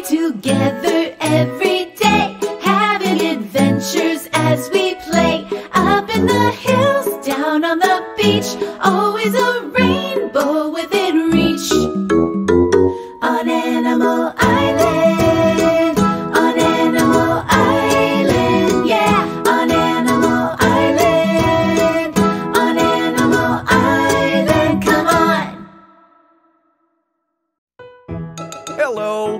we together every day, having adventures as we play. Up in the hills, down on the beach, always a rainbow within reach. On Animal Island, on Animal Island, yeah. On Animal Island, on Animal Island, come on. Hello.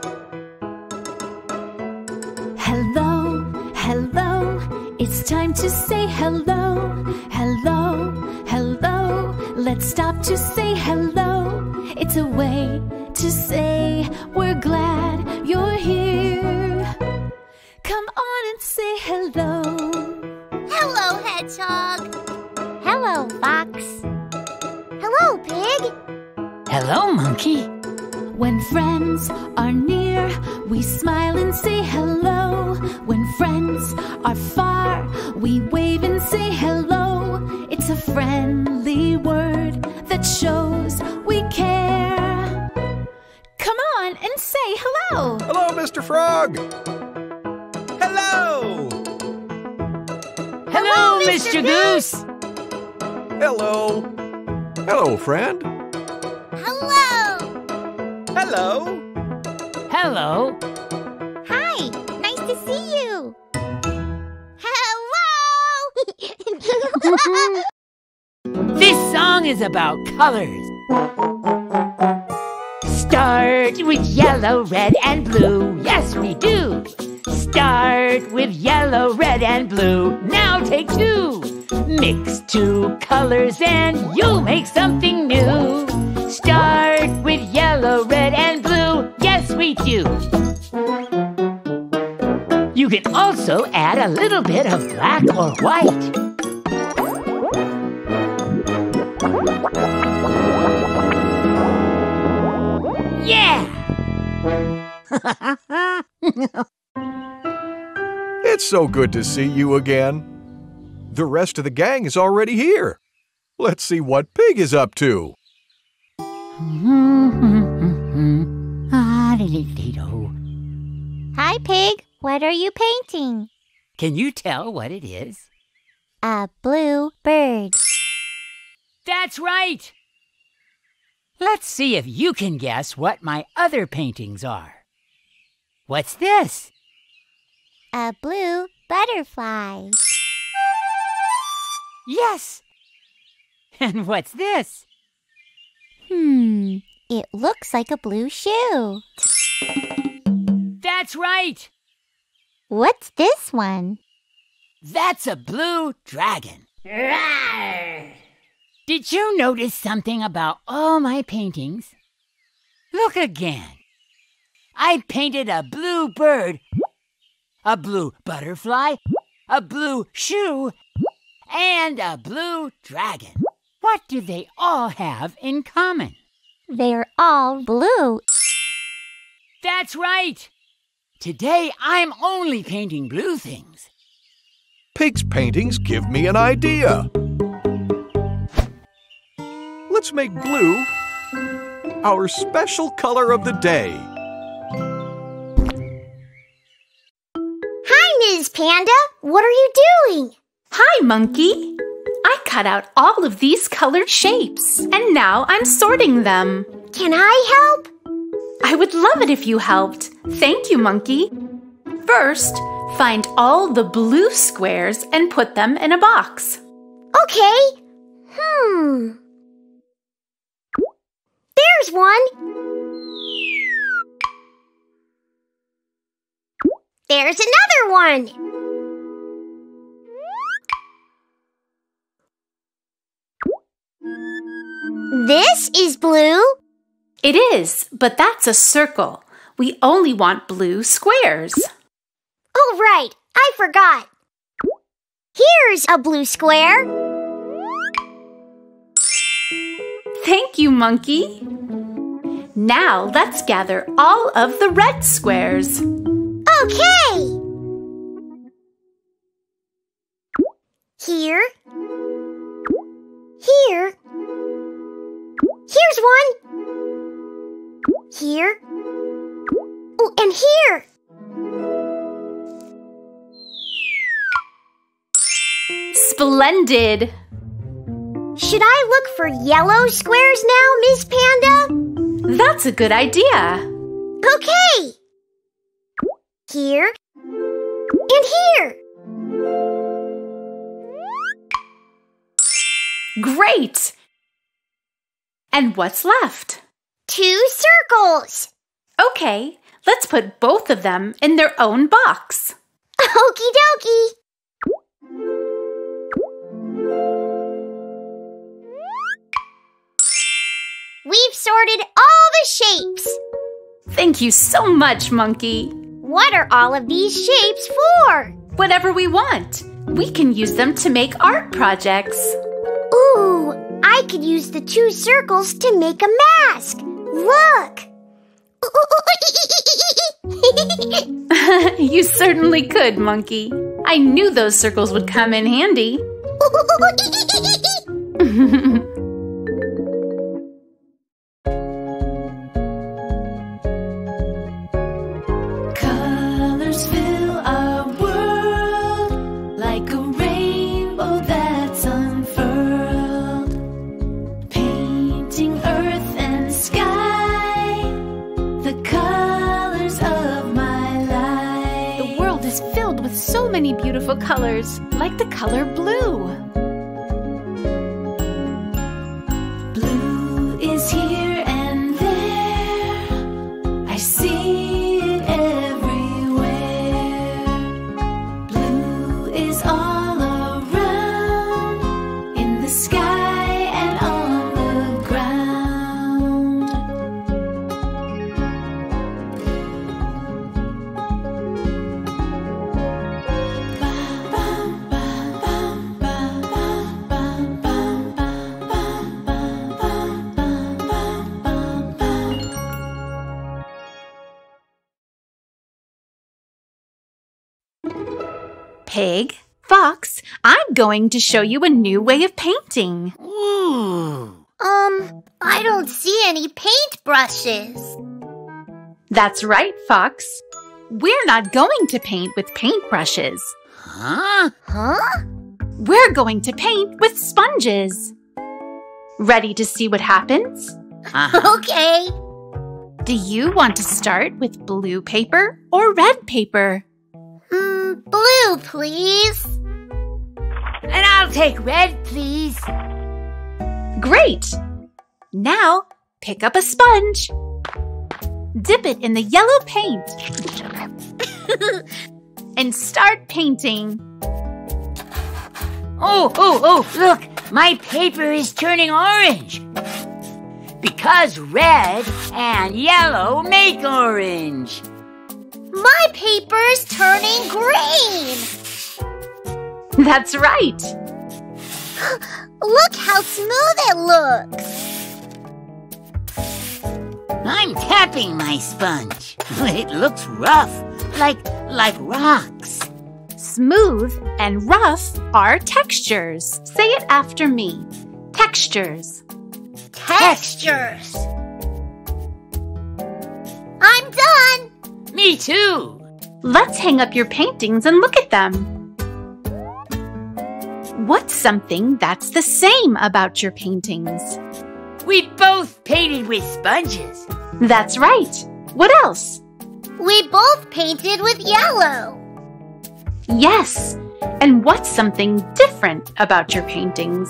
Hello, hello, it's time to say hello. Hello, hello, let's stop to say hello. It's a way to say we're glad you're here. Come on and say hello. Hello, Hedgehog. Hello, Fox. Hello, Pig. Hello, Monkey. When friends are near, we smile and say hello. When friends are far, we wave and say hello. It's a friendly word that shows we care. Come on and say hello. Hello, Mr. Frog. Hello. Hello, Mr. Goose. Hello. Hello, friend. Hello. Hello. Hello. Hi, nice to see you. Hello. This song is about colors. Start with yellow, red, and blue. Yes, we do. Start with yellow, red, and blue. Now take two. Mix two colors and you'll make something new. Start with yellow, red, and blue. Yes, we do. You can also add a little bit of black or white. Yeah! It's so good to see you again. The rest of the gang is already here. Let's see what Pig is up to. Hi, Pig. What are you painting? Can you tell what it is? A blue bird. That's right! Let's see if you can guess what my other paintings are. What's this? A blue butterfly. Yes! And what's this? It looks like a blue shoe. That's right! What's this one? That's a blue dragon. Rawr! Did you notice something about all my paintings? Look again. I painted a blue bird, a blue butterfly, a blue shoe, and a blue dragon. What do they all have in common? They're all blue. That's right! Today I'm only painting blue things. Pig's paintings give me an idea. Let's make blue our special color of the day. Hi, Ms. Panda. What are you doing? Hi, Monkey. I cut out all of these colored shapes, and now I'm sorting them. Can I help? I would love it if you helped. Thank you, Monkey. First, find all the blue squares and put them in a box. Okay. There's one. There's another one. This is blue. It is, but that's a circle. We only want blue squares. Oh, right. I forgot. Here's a blue square. Thank you, Monkey. Now let's gather all of the red squares. Okay. Here. Here. Here's one. Here. Oh, And here. Splendid! Should I look for yellow squares now, Miss Panda? That's a good idea. Okay. Here. And here. Great! And what's left? 2 circles. Okay, let's put both of them in their own box. Okie dokie. We've sorted all the shapes. Thank you so much, Monkey. What are all of these shapes for? Whatever we want. We can use them to make art projects. Ooh, I could use the 2 circles to make a mask. Look. You certainly could, Monkey. I knew those circles would come in handy. Colors fill our world like a rainbow that's unfurled, painting earth and sky, the colors of my life. The world is filled with so many beautiful colors, like the color blue. Blue is here and there, I see it everywhere. Blue is all around, in the sky and on the ground. Pig, Fox, I'm going to show you a new way of painting. Ooh. I don't see any paintbrushes. That's right, Fox. We're not going to paint with paintbrushes. Huh? Huh? We're going to paint with sponges. Ready to see what happens? Uh-huh. Okay. Do you want to start with blue paper or red paper? Blue, please. And I'll take red, please. Great! Now, pick up a sponge. Dip it in the yellow paint. And start painting. Oh, look, my paper is turning orange. Because red and yellow make orange. My paper's turning green. That's right. Look how smooth it looks. I'm tapping my sponge. It looks rough, like rocks. Smooth and rough are textures. Say it after me. Textures. Textures. I'm done. Me too. Let's hang up your paintings and look at them. What's something that's the same about your paintings? We both painted with sponges. That's right. What else? We both painted with yellow. Yes. And what's something different about your paintings?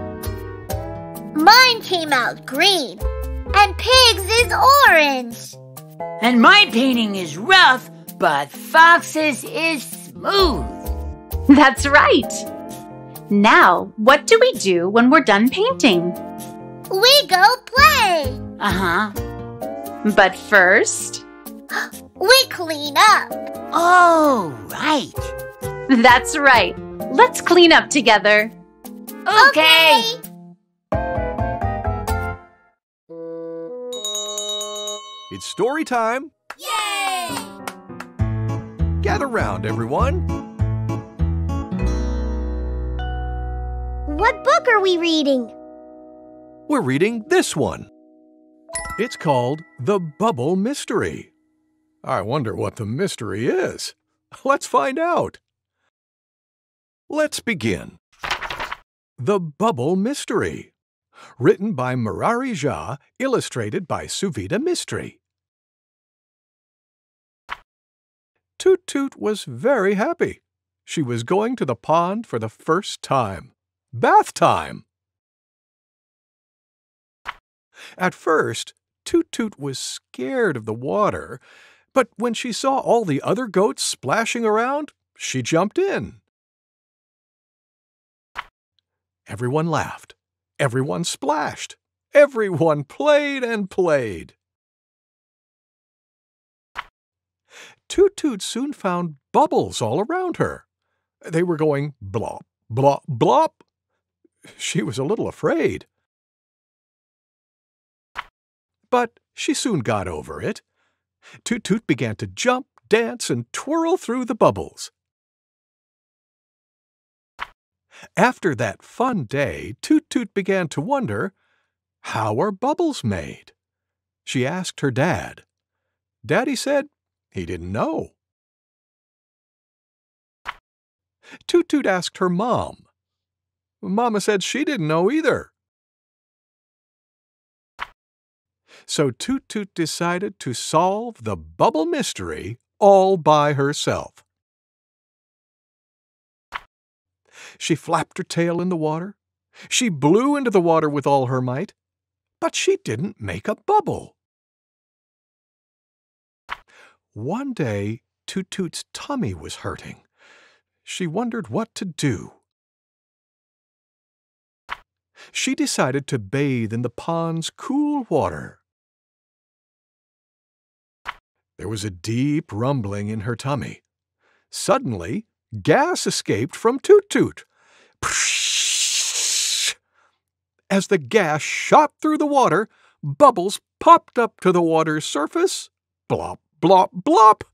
Mine came out green, and Pig's is orange. And my painting is rough, but Fox's is smooth. That's right. Now, what do we do when we're done painting? We go play. Uh-huh. But first, We clean up. Oh, right. that's right. Let's clean up together. Okay. It's story time. Yay! Gather round, everyone. What book are we reading? We're reading this one. It's called The Bubble Mystery. I wonder what the mystery is. Let's find out. Let's begin. The Bubble Mystery. Written by Murari Jha, illustrated by Suvita Mistry. Toot Toot was very happy. She was going to the pond for the first time. Bath time! At first, Toot Toot was scared of the water, but when she saw all the other goats splashing around, she jumped in. Everyone laughed. Everyone splashed. Everyone played and played. Toot Toot soon found bubbles all around her. They were going blop, blop, blop. She was a little afraid. But she soon got over it. Toot Toot began to jump, dance, and twirl through the bubbles. After that fun day, Toot Toot began to wonder, how are bubbles made? She asked her dad. Daddy said he didn't know. Toot Toot asked her mom. Mama said she didn't know either. So Toot Toot decided to solve the bubble mystery all by herself. She flapped her tail in the water. She blew into the water with all her might, but she didn't make a bubble. One day, Toot Toot's tummy was hurting. She wondered what to do. She decided to bathe in the pond's cool water. There was a deep rumbling in her tummy. Suddenly, gas escaped from Toot Toot. As the gas shot through the water, bubbles popped up to the water's surface. Blop, blop, blop.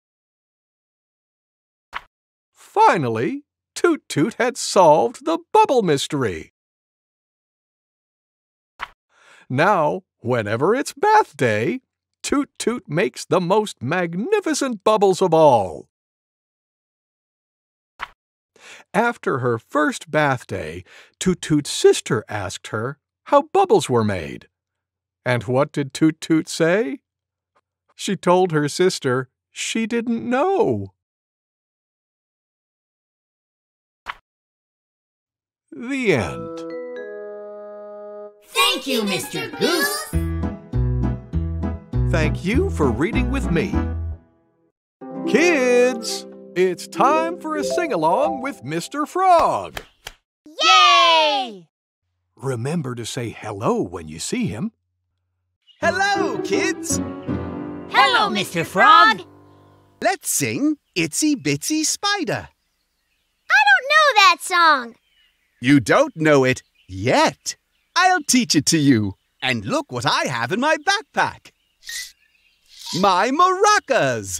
Finally, Toot Toot had solved the bubble mystery. Now, whenever it's bath day, Toot Toot makes the most magnificent bubbles of all. After her first bath day, Toot Toot's sister asked her how bubbles were made. And what did Toot Toot say? She told her sister she didn't know. The end. Thank you, Mr. Goose. Thank you for reading with me. Kids, it's time for a sing-along with Mr. Frog. Yay! Remember to say hello when you see him. Hello, kids! Hello, Mr. Frog. Let's sing Itsy Bitsy Spider. I don't know that song. You don't know it yet. I'll teach it to you. And look what I have in my backpack. My maracas.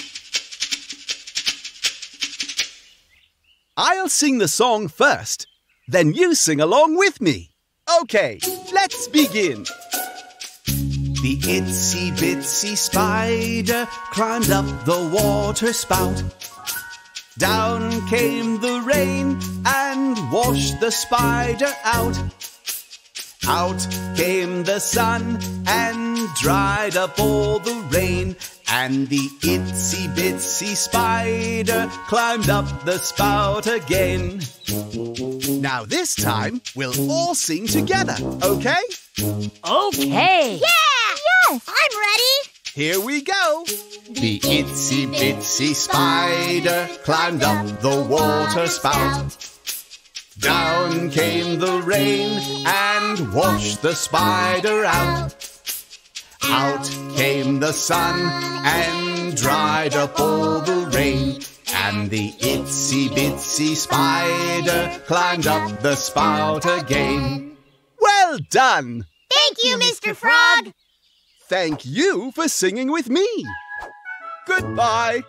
I'll sing the song first, then you sing along with me. Okay, let's begin. The itsy bitsy spider climbed up the water spout. Down came the rain and washed the spider out. Out came the sun and dried up all the rain. And the itsy bitsy spider climbed up the spout again. Now this time we'll all sing together, okay? Okay. Yeah! Yes! I'm ready! Here we go! The itsy bitsy spider climbed up the water spout. Down came the rain and washed the spider out. Out came the sun and dried up all the rain. And the itsy bitsy spider climbed up the spout again. Well done! Thank you, Mr. Frog! Thank you for singing with me. Goodbye.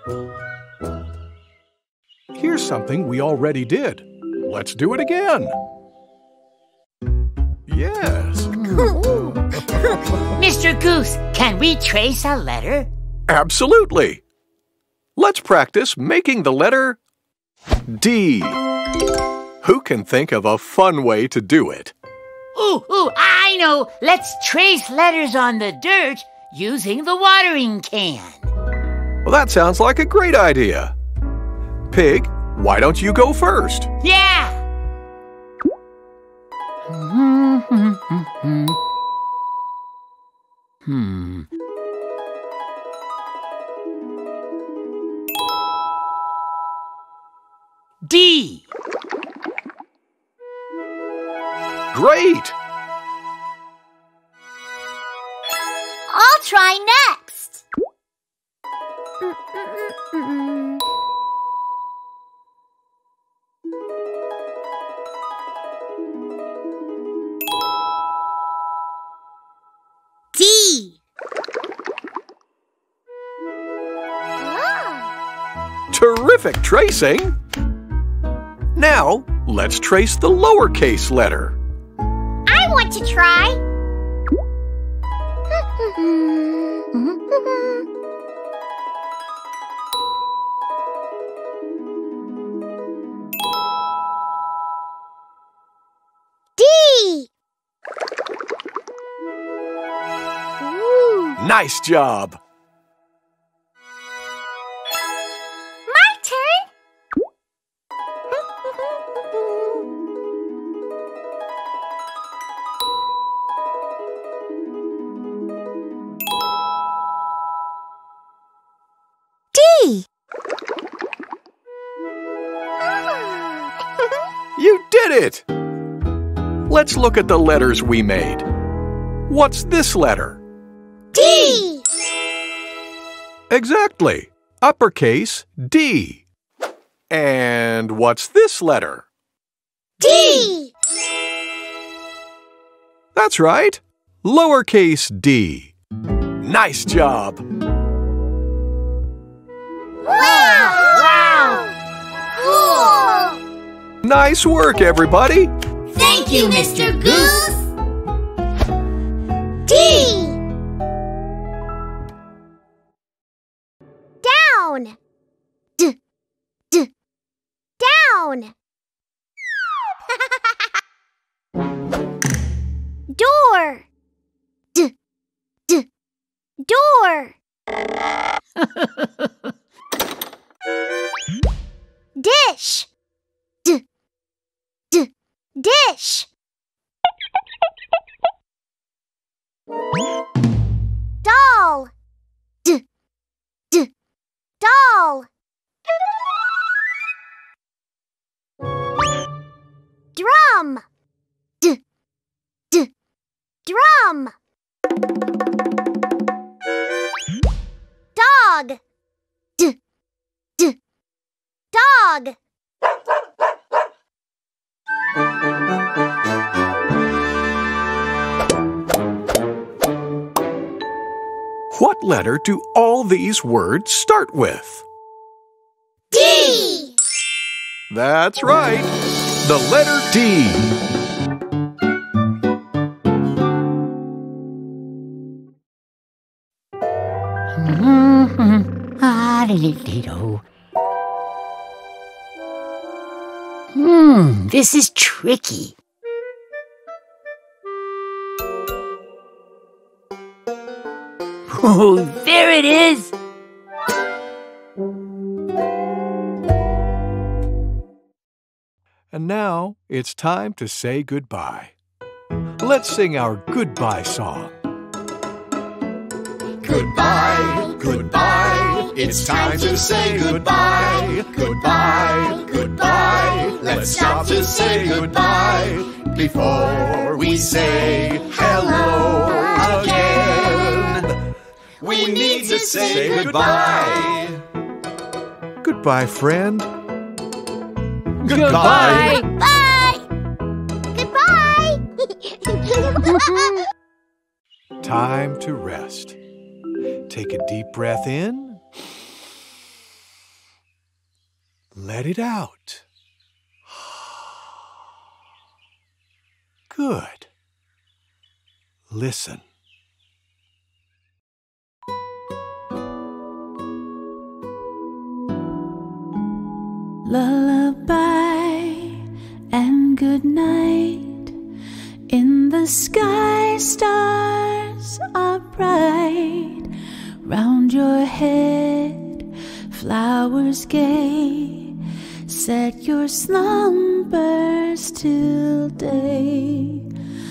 Here's something we already did. Let's do it again. Yes. Mr. Goose, can we trace a letter? Absolutely! Let's practice making the letter D. Who can think of a fun way to do it? Ooh, I know! Let's trace letters on the dirt using the watering can. Well, that sounds like a great idea. Pig, why don't you go first? Yeah! D. Great! I'll try next. D. Terrific tracing! Now, let's trace the lowercase letter. I want to try. D. Ooh. Nice job! My turn. D. You did it! Let's look at the letters we made. What's this letter? D. Exactly. Uppercase D. And what's this letter? D. That's right. Lowercase d. Nice job. Wow! Cool! Nice work, everybody. Thank you, Mr. Goose. D. Down. Down. Door. Door. Dish. Dish. Doll. Doll. Drum. Drum. Dog. Dog. What letter do all these words start with? D. That's right. The letter D. This is tricky. Oh, there it is. And now it's time to say goodbye. Let's sing our goodbye song. Goodbye, goodbye, it's time to say goodbye. Goodbye, goodbye, let's stop to say goodbye before we say hello again. We need to say goodbye. Goodbye, friend. Goodbye. Bye. Goodbye. Time to rest. Take a deep breath in. Let it out. Good. sky stars are bright, round your head flowers gay. Set your slumbers till day.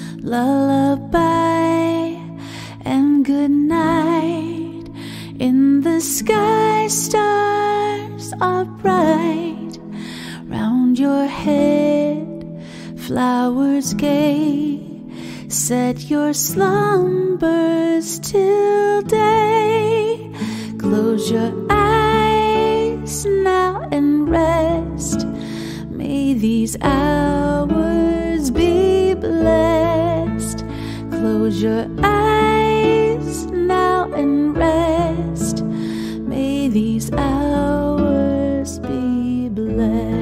Lullaby and good night. In the sky stars are bright, round your head flowers gay. Set your slumbers till day. Close your eyes now and rest. May these hours be blessed. Close your eyes now and rest. May these hours be blessed.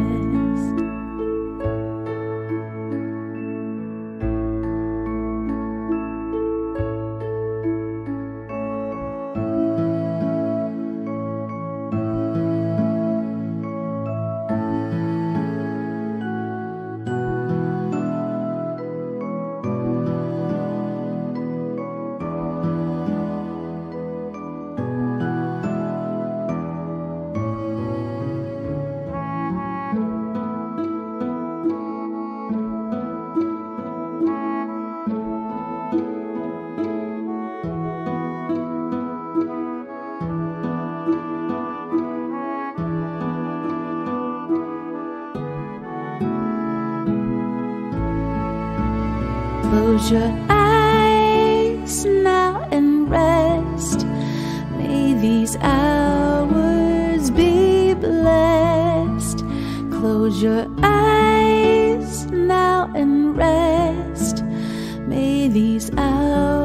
Close your eyes now and rest. May these hours be blessed. Close your eyes now and rest. May these hours